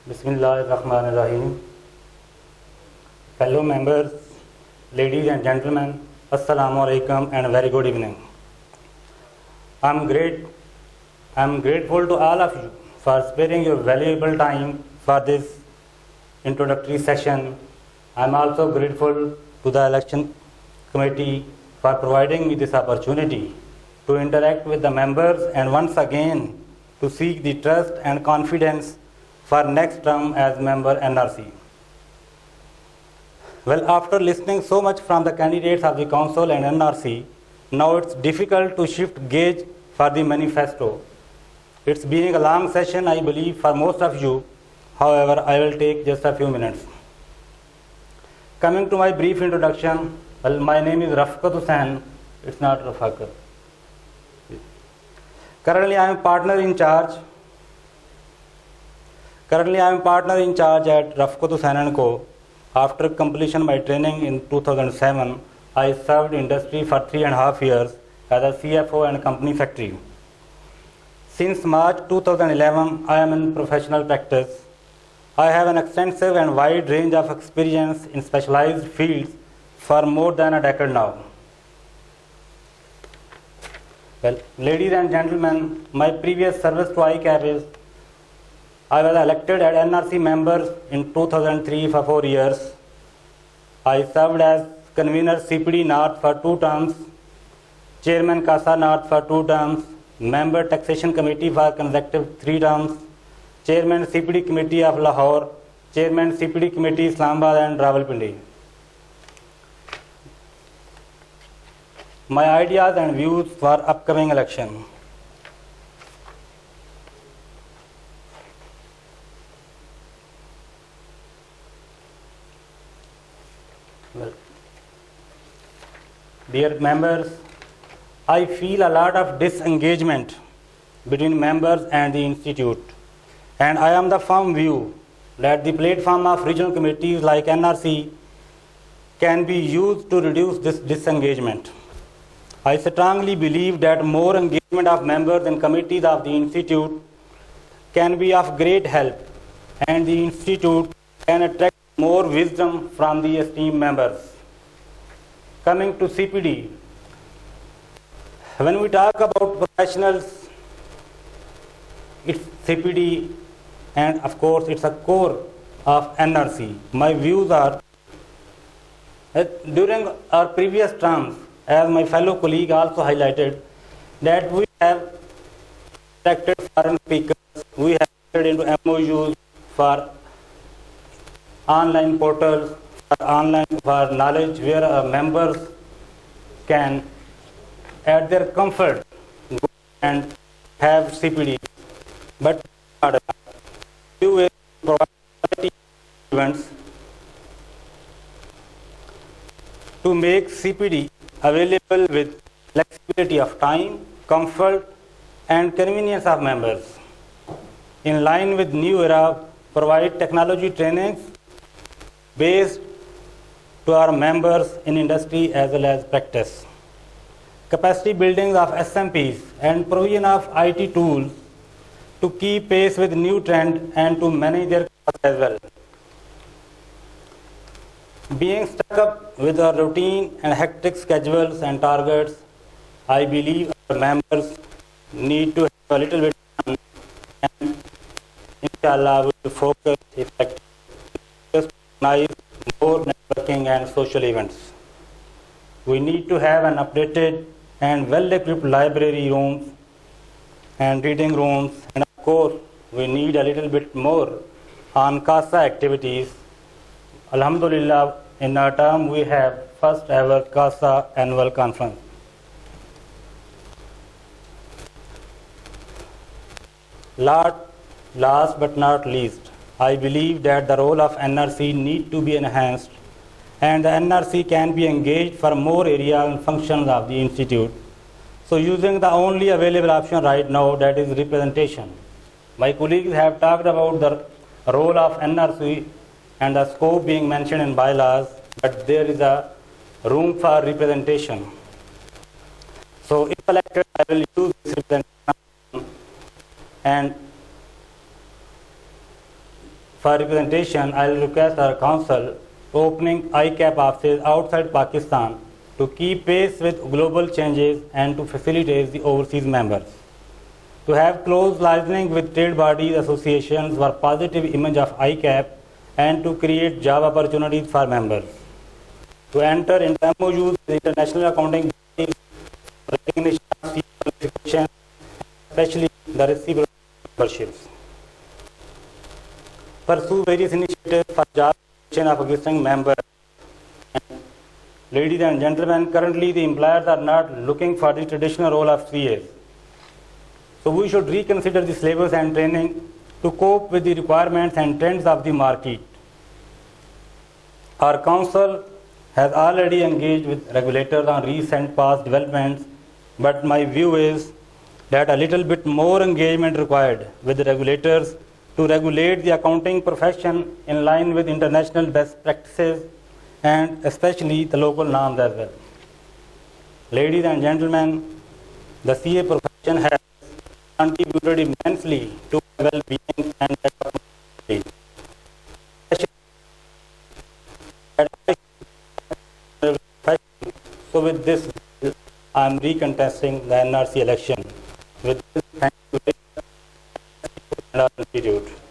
Bismillahirrahmanirrahim. Fellow members, ladies and gentlemen, Assalamu alaikum and very good evening. I'm grateful to all of you for sparing your valuable time for this introductory session. I'm also grateful to the election committee for providing me this opportunity to interact with the members and once again to seek the trust and confidence for next term as member NRC. Well, after listening so much from the candidates of the council and NRC, now it's difficult to shift gauge for the manifesto. It's being a long session, I believe, for most of you. However, I will take just a few minutes. Coming to my brief introduction, well, my name is Rafqat Hussain. It's not Rafqat. Currently, I am partner in charge at Rafqat Hussain & Co. After completion of my training in 2007, I served industry for 3.5 years as a CFO and company secretary. Since March 2011, I am in professional practice. I have an extensive and wide range of experience in specialized fields for more than a decade now. Well, ladies and gentlemen, my previous service to ICAP is I was elected as NRC member in 2003 for 4 years. I served as convener CPD North for 2 terms, chairman CASA North for 2 terms, member taxation committee for consecutive 3 terms, chairman CPD committee of Lahore, chairman CPD committee Islamabad and Rawalpindi. My ideas and views for upcoming election. Well, dear members, I feel a lot of disengagement between members and the institute, and I am the firm view that the platform of regional committees like NRC can be used to reduce this disengagement. I strongly believe that more engagement of members in committees of the institute can be of great help, and the institute can attract more wisdom from the esteemed members. Coming to CPD, when we talk about professionals, it's CPD, and of course it's a core of NRC. My views are that during our previous terms, as my fellow colleague also highlighted, that we have attracted foreign speakers, we have entered into MOUs for online portals, for knowledge where members can at their comfort go and have CPD. But we will provide events to make CPD available with flexibility of time, comfort and convenience of members. In line with new era, provide technology trainings based to our members in industry as well as practice. Capacity building of SMPs and provision of IT tools to keep pace with new trend and to manage their costs as well. Being stuck up with our routine and hectic schedules and targets, I believe our members need to have a little bit of fun, and inshallah we will focus effectively to organize more networking and social events. We need to have an updated and well-equipped library rooms and reading rooms, and of course we need a little bit more on CASA activities. Alhamdulillah, in our term we have first ever CASA annual conference. Last but not least, I believe that the role of NRC need to be enhanced, and the NRC can be engaged for more areas and functions of the institute. So using the only available option right now, that is representation. My colleagues have talked about the role of NRC and the scope being mentioned in bylaws, but there is a room for representation. So if elected, I will use this representation and for representation, I will request our Council opening ICAP offices outside Pakistan to keep pace with global changes and to facilitate the overseas members. To have close liaising with trade bodies, associations for positive image of ICAP and to create job opportunities for members. To enter into MOUs with international accounting bodies, recognition of CA qualifications, especially the reciprocal memberships. Pursue various initiatives for job creation of existing members. Ladies and gentlemen, currently the employers are not looking for the traditional role of CAs. So we should reconsider the syllabus and training to cope with the requirements and trends of the market. Our Council has already engaged with regulators on recent past developments, but my view is that a little bit more engagement required with the regulators to regulate the accounting profession in line with international best practices and especially the local norms as well. Ladies and gentlemen, the CA profession has contributed immensely to well-being and development. So with this, I am recontesting the NRC election. With this, thank you very much.